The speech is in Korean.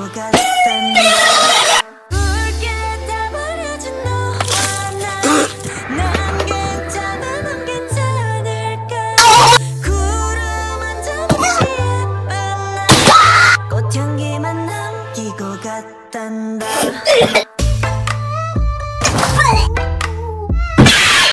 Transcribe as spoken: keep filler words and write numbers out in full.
같단다. 붉게 타버려진 너와 나 난 괜찮아 넌 괜찮을까. 구름 한 점 없이 예쁜 나 꽃향기만 남기고 갔단다.